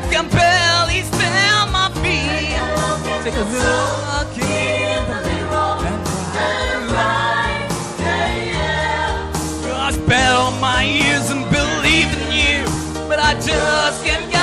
can barely stand my feet. Take a look in the mirror and cry. I spit on my ears and believe in you, but I just can't get